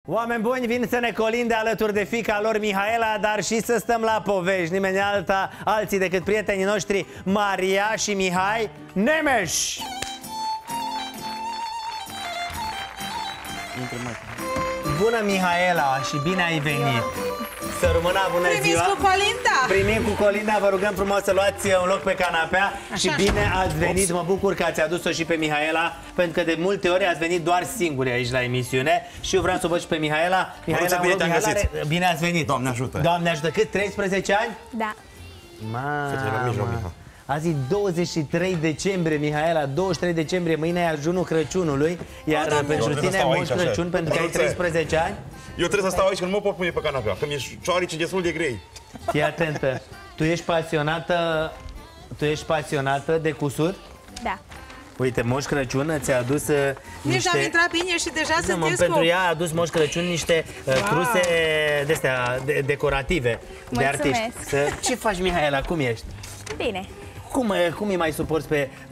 Oameni buni, vin să ne colinde alături de fiica lor Mihaela, dar și să stăm la povești. Nimeni alții decât prietenii noștri Maria și Mihai Nemes. Bună, Mihaela, și bine ai venit. Să rămână, bună ziua. Primiți cu colinda. Primim cu colinda, vă rugăm frumos să luați un loc pe canapea. Și bine ați venit, mă bucur că ați adus-o și pe Mihaela, pentru că de multe ori ați venit doar singuri aici la emisiune. Și eu vreau să o văd și pe Mihaela. Mihaela, bine ați venit. Doamne ajută. Doamne ajută. Cât? 13 ani? Da. Mamă. Azi e 23 decembrie, Mihaela, 23 decembrie, mâine e ajunul Crăciunului. Iar pentru tine, Moș Crăciun, pentru că ai 13 ani. Eu trebuie să stau aici, că nu mă pot pune pe canapea, că mi-e cioarici destul de grei. Fii atentă, tu ești pasionată de cusut? Da. Uite, Moș Crăciun ți-a adus Nici am intrat bine și deja sunteți cu... Pentru ea a adus Moș Crăciun niște truse de-astea decorative, de artiști. Ce faci, Mihaela? Cum ești? Bine. Cum îi mai suporți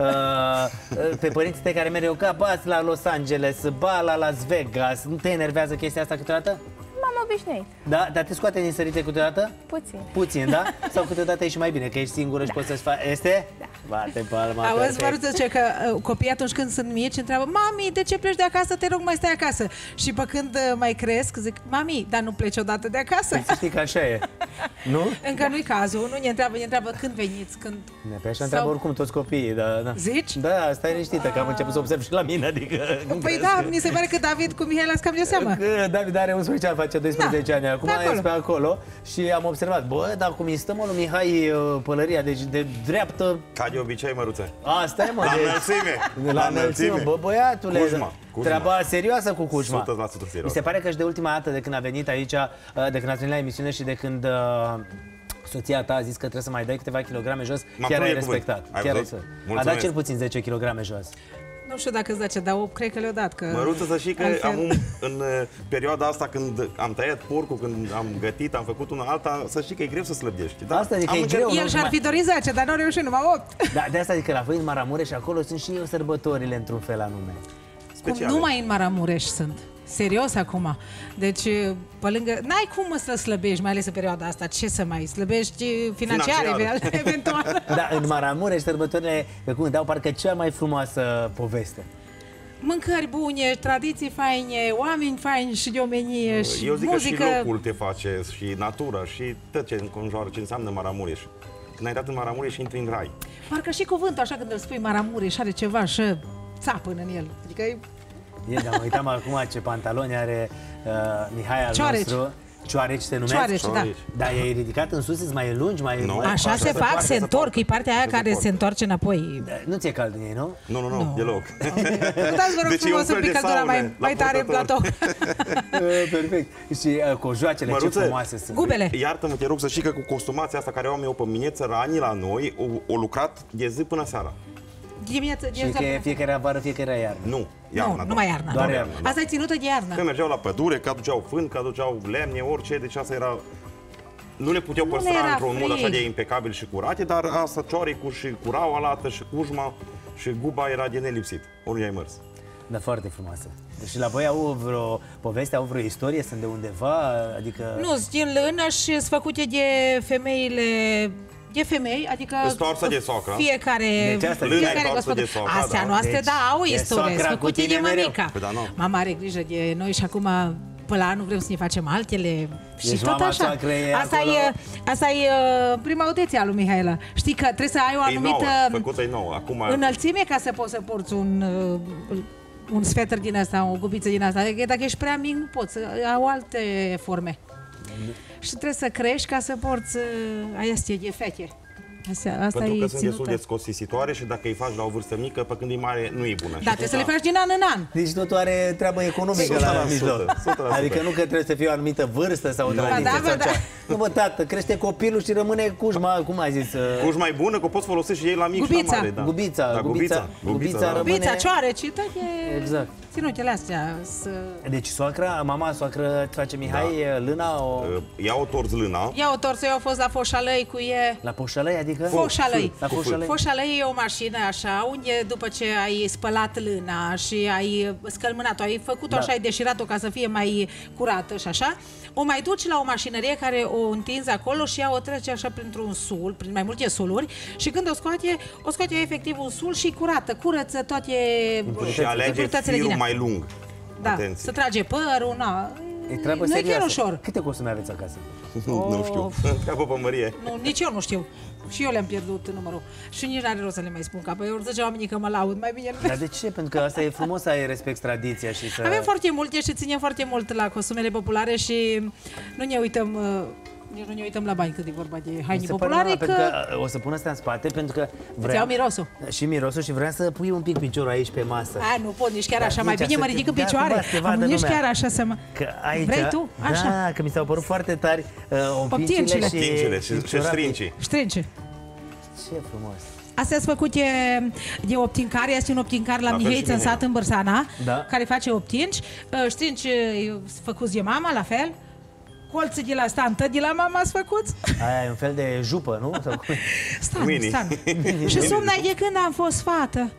pe părinții tăi care mereu ca bați la Los Angeles, ba la Las Vegas? Nu te enervează chestia asta câteodată? M-am obișnuit. Da? Dar te scoate din sărite câteodată? Puțin. Puțin, da? Sau câteodată e și mai bine, că ești singură și poți să-ți faci... Este? Da. Bate palma. Auzi, Măruță, zice că copiii atunci când sunt mici întreabă: mami, de ce pleci de acasă? Te rog, mai stai acasă. Și pe când mai cresc, zic: mami, dar nu pleci odată de acasă? Păi să știi că așa e. Nu? Încă nu-i cazul, nu ne întreabă când veniți, când... Pe așa întreabă oricum toți copiii, da. Zici? Da, stai liniștită, că am început să observ și la mine, adică... Păi da, mi se pare că David cu Mihaela cam de seama. David are 11 ani, face 12 ani, acum e pe acolo și am observat, bă, dar cum îi stă, mă, lui Mihai pălăria, deci de dreaptă... Ca de obicei, Măruță. Asta e, mă, la înălțime. La înălțime, bă, băiatule. Cușma. Treaba serioasă cu Cușma. 100% serios. Mi se pare că și de ultima dată de când a venit aici, de când ați venit la emisiune și de când... soția ta a zis că trebuie să mai dai câteva kilograme jos, chiar ai respectat. A dat cel puțin 10 kg jos. Nu știu dacă îți dace, dar cred că le-o dat. Măruță, să știi că în perioada asta, când am tăiat porcul, când am gătit, am făcut una alta, să știi că e greu să slăbești. Da? Asta adică e greu. El și-ar fi dorit 10, dar nu au reușit, numai 8. Da, de asta zic că la voi în Maramureș acolo sunt și sărbătorile într-un fel anume. Speciale. Numai în Maramureș sunt. Serios acum. Deci, pe lângă... N-ai cum să slăbești, mai ales în perioada asta. Ce să mai slăbești financiar, eventual. Da, în Maramureș sărbătorile, cum dau parcă cea mai frumoasă poveste. Mâncări bune, tradiții faine, oameni faini și de omenie și eu zic muzică... că și locul te face, și natura, și tot ce înconjoară, ce înseamnă Maramureș. Când ai dat în Maramureș, intri în rai. Parcă și cuvântul, așa când îl spui Maramureș, are ceva și țapă în el. Adică e... Dar mă uitam acum ce pantaloni are Mihai al nostru. Cioareci se numesc? Cioareci, da. Dar e ridicat în sus, mai lungi, mai... No, așa se fac, se întorc, e partea aia care se întoarce înapoi. Nu ți-e cald în ei, nu? Nu, deloc. Dați, vă rog frumos, un pic căldura mai tare în platou. Perfect. Și cojoacele, ce frumoase sunt. Gubele. Iartă-mă, te rog să știi că cu costumația asta care o am eu pe mine, țăranii la noi, o lucrat de zi până seara. Și că fiecare vară, fiecare iarnă. Nu, iarna. Numai iarna. Doar iarna. Asta e ținută de iarnă. Că mergeau la pădure, că aduceau fân, că aduceau lemne, orice, deci asta era... Nu le puteau păstra într-un mod așa de impecabil și curate, dar asta cioaricul și curaua lată și cușma și guba era de nelipsit. Oriunde ai mers. Da, foarte frumoasă. Și la voi au vreo poveste, au vreo istorie, sunt de undeva, adică... Nu, sunt din lână și sunt făcute de femeile... De femei, adică de soacră. Fiecare astea noastre, da, au istorie, făcute de mămica. Mama are grijă de noi și acum pe la anul vrem să ne facem altele și deci tot așa. Asta e prima audiție a lui Mihaela. Știi că trebuie să ai o anumită înălțime ca să poți să porți un sweater din asta, o gubiță din asta. Adică dacă ești prea mic, nu poți, au alte forme. Și trebuie să crești ca să porți astea de fete. Asta pentru e că sunt destul de deci scosisitoare și dacă îi faci la o vârstă mică, pe când e mare, nu e bună. Da, trebuie să le faci din an în an. Deci totul are treabă economică la mijloc. Adică nu că trebuie să fie o anumită vârstă sau o tradiție sau cea. Nu, bă, tată, crește copilul și rămâne cușma, cum ai zis? Cușma e bună, că poți folosi și ei la mic și la mare. Gubița rămâne... Gubița, cioareci, tot e... Exact. Ținutele astea. Deci mama soacră îți face Mihai lâna? Ia o torți lâna. Ia o torță, eu am fost la Foșalăi cu e... La Foșalăi, adică? Adică? Foșalăi. Foșalăi. Foșalăi e o mașină așa, unde după ce ai spălat lâna și ai scălmânat-o, ai făcut-o așa, ai deșirat-o ca să fie mai curată și așa, o mai duci la o mașinărie care o întinzi acolo și ea o trece așa printr-un sul, prin mai multe suluri și când o scoate efectiv un sul și curată, curăță toate și alege firul mai lung. Da, Atenție. să trage părul, na. E treabă nu e serioasă. chiar ușor. Câte costume aveți acasă? Nu știu. Întreabă pe Mărie. Nu, nici eu nu știu. Și eu le-am pierdut numărul. Și nici n-are rost să le mai spun, că apoi ori zice oamenii că mă laud, mai bine. Dar de ce? Pentru că asta e frumos să ai respect tradiția și să... Avem foarte multe și ținem foarte mult la costumele populare și nu ne uităm... Nici nu ne uităm la bani când e vorba de haine populare, că... o să pun asta în spate pentru că vreau mirosul. Și mirosul și vreau să pui un pic piciorul aici pe masă. A, nu pot nici chiar așa, mai bine mă ridic în picioare. Nici chiar așa să mă... Aici, vrei tu? Așa. Da, că mi s-au părut foarte tari optincile și strincii. Strince. Ce frumos. Astea sunt făcute de optincare, este un optincar la Miheiță, în sat, în Bărsana, care face optinci. Strinci făcuți de mama, la fel. Colții de la stantă, de la mama ați făcut? Aia e un fel de jupă, nu? Stan. Și somnai de când am fost fată.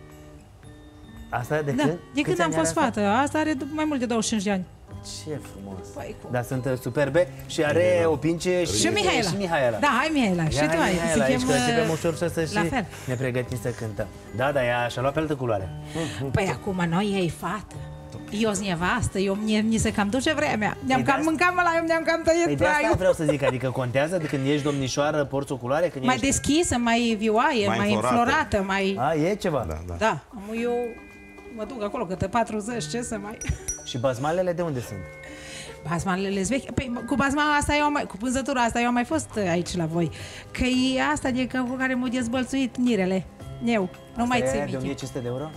Asta de când? De când am fost fată. Asta are mai mult de 25 de ani. Ce frumos. Dar sunt superbe și are opince și Mihaela. Da, hai Mihaela. Și tu ai. Mihaela aici, că începem ușor să și ne pregătim să cântăm. Da, dar ea și-a luat pe altă culoare. Păi acum noi ei fată. Eu sunt nevastă, mi se cam duce vremea. Ne-am cam mâncat eu ne-am cam tăiet de asta vreau să zic, adică contează de când ești domnișoară, porți o culoare? Când mai deschisă, mai vioaie, mai înflorată, mai... A, e ceva? Da. Eu mă duc acolo câte 40, ce să mai... Și bazmalele de unde sunt? Bazmalele vechi. Păi, cu bazmala asta cu pânzătura asta eu am mai fost aici la voi. Că e asta cu care m-au dezbălțuit nirele. Eu, nu mai țin de 1500 de euro?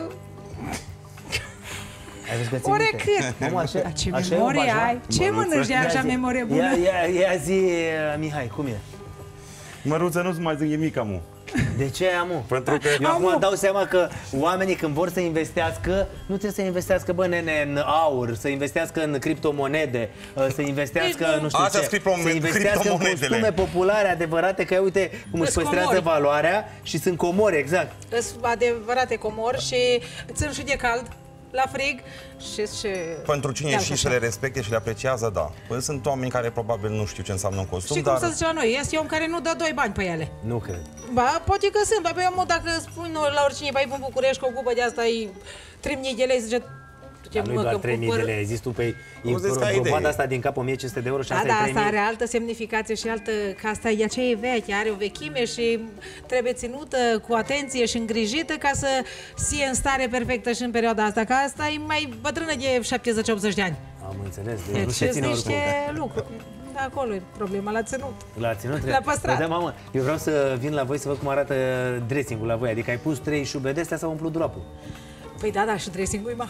Ore cât? Ce memorie ai? Ce mănânci de așa memorie bună? Ia zi, Mihai, cum e? Măruță, nu-ți mai zic nimic, amu. De ce, amu? Pentru că eu acum dau seama că oamenii când vor să investească, nu trebuie să investească, bă, nene, în aur, să investească în criptomonede, să investească, nu știu ce, să investească în costume populare, adevărate, că uite cum își păstrează valoarea și sunt comori, exact. Sunt adevărate comori și țin și de cald. La frig și pentru cine și le respecte și le apreciază, da. Păi sunt oameni care probabil nu știu ce înseamnă un costum, și cum să zice la noi, este om care nu dă 2 bani pe ele. Nu cred. Ba, poate că sunt, dar eu dacă spun la oricine vai în București că o cupă de asta e 3.000 de lei, zice... Nu doar 3.000 de lei, zis tu pe probada asta din cap 1.500 de euro și asta e 3.000. Asta are altă semnificație și altă, că asta e aceea e veche, are o vechime și trebuie ținută cu atenție și îngrijită ca să fie în stare perfectă și în perioada asta, că asta e mai bătrână de 70-80 de ani. Am înțeles, deci nu se ține oricum. Lucruri. Da, acolo e problema, la ținut. La ținut? La păstrat. Da, mamă, eu vreau să vin la voi să văd cum arată dressing-ul la voi, adică ai pus 3 șube de astea sau umplut dulapul? Păi da, și dressing-ul e mare.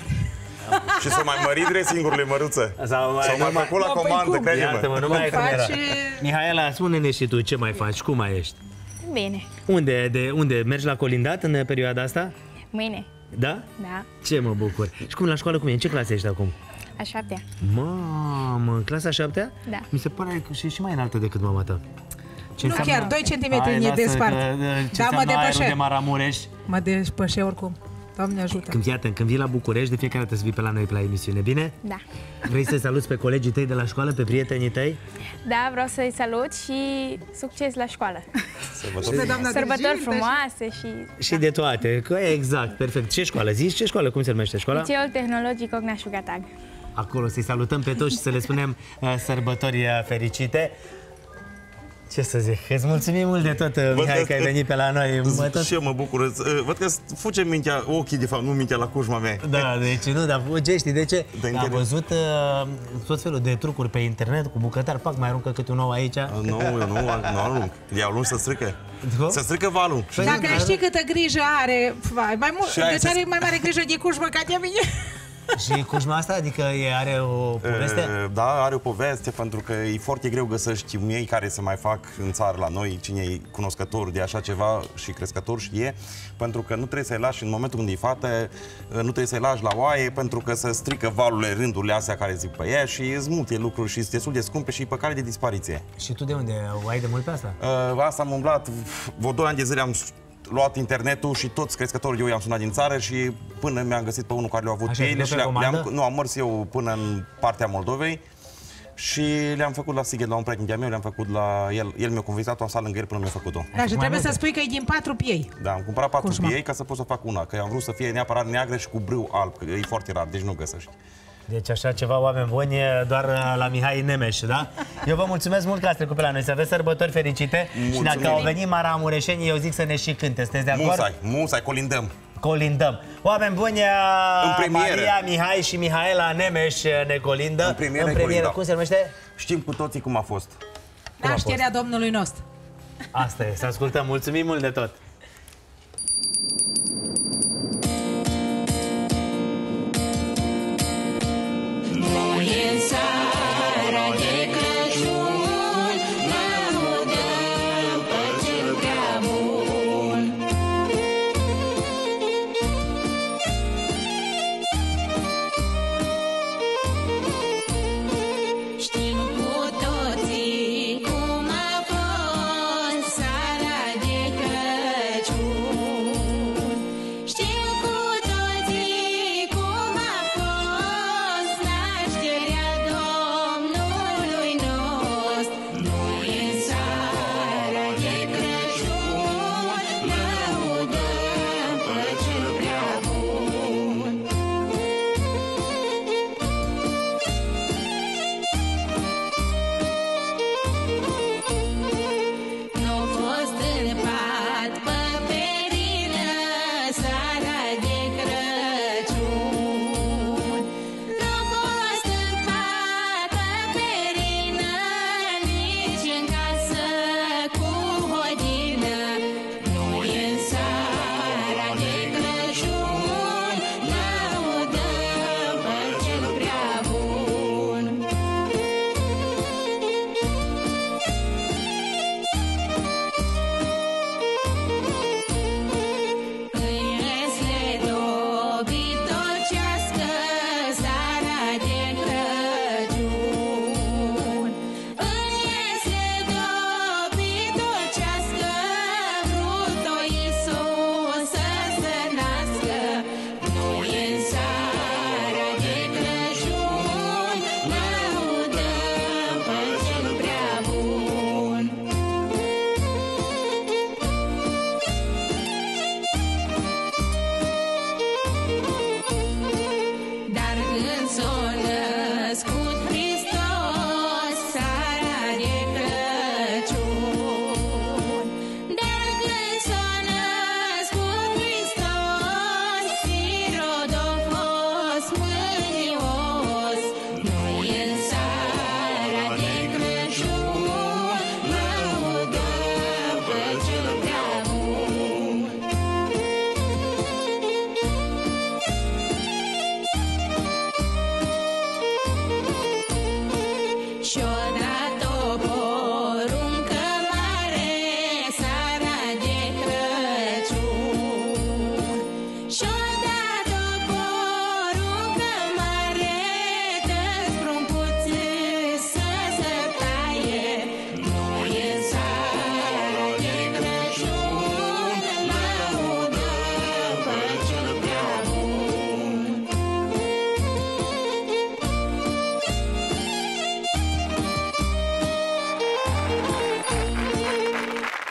Și să mai mări dressing-urile, Măruță. Sau mai făcut la comandă, crede-mă. Nu mai e cum era. Mihaela, spune-ne și tu ce mai faci, cum mai ești? Bine. Unde? Mergi la colindat în perioada asta? Mâine. Da? Da. Ce mă bucur. Și cum la școală, cum e? În ce clasă ești acum? A 7-a. Mamă, în clasa 7-a? Da. Mi se pare că și mai înaltă decât mama ta. Nu chiar, 2 cm ne despart. Da, mă depășe. De Maramureș. Mă depășe oricum. Doamne ajută. Când vii la București, de fiecare dată să vii pe la noi pe la emisiune, bine? Da. Vrei să saluți pe colegii tăi de la școală, pe prietenii tăi? Da, vreau să-i salut și succes la școală. Sărbători frumoase și de toate. Exact, perfect. Ce școală? Zici ce școală? Cum se numește școala? Liceul Tehnologic Ognașu Gatag. Acolo să-i salutăm pe toți și să le spunem sărbători fericite. Ce să zic, îți mulțumim mult de tot, Mihai, că ai venit pe la noi. Și eu mă bucur, văd că fuge mintea, ochii de fapt, nu mintea la cușma mea. Da, deci nu, dar fuge, știi de ce? Am văzut tot felul de trucuri pe internet cu bucătari, pac, mai aruncă câte un ou aici. Nu, eu nu arunc, le arunc să strică. Se strică valul. Dacă știi câtă grijă are, mai mult, deci are mai mare grijă de cușmă ca de mine. Și cușma asta, adică are o poveste? Da, are o poveste, pentru că e foarte greu găsești miei care se mai fac în țară la noi, cine e cunoscător de așa ceva și crescător știe, pentru că nu trebuie să-i lași în momentul când e fată, nu trebuie să-i lași la oaie, pentru că se strică valurile, rândurile astea care zic pe ea și îți multe lucruri și sunt destul de scumpe și pe cale de dispariție. Și tu de unde? Ai de mult pe asta? Asta am umblat, vreo 2 ani de zile am luat internetul și toți crescătorii eu i-am sunat din țară și până mi-am găsit pe unul care le-au avut pe ele și am mers eu până în partea Moldovei și le-am făcut la Sighet, la un prieten de-a meu, le-am făcut la el mi-a convizat, am stat lângă el până mi-a făcut-o. Da, și trebuie să spui că e din 4 piei. Da, am cumpărat 4 piei ca să pot să fac una, că am vrut să fie neapărat neagră și cu brâu alb, că e foarte rar, deci nu găsești. Deci așa ceva, oameni buni, doar la Mihai Nemes, da? Eu vă mulțumesc mult că ați trecut pe la noi, să aveți sărbători fericite. Mulțumim. Și dacă au venit maramureșenii, eu zic să ne și cânte, sunteți de acord? Musai, colindăm. Colindăm. Oameni buni, Maria, Mihai și Mihaela Nemes ne colindă. În premieră, cum se numește? Știm cu toții cum a fost. Nașterea Domnului nostru. Asta e, să ascultăm. Mulțumim mult de tot.